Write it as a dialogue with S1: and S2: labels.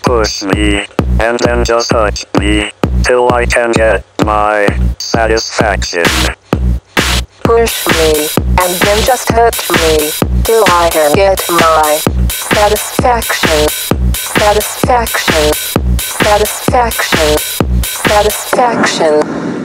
S1: push me, and then just touch me, till I can get my satisfaction.
S2: Push me, and then just touch me, till I can get my satisfaction. Satisfaction. Satisfaction. Satisfaction.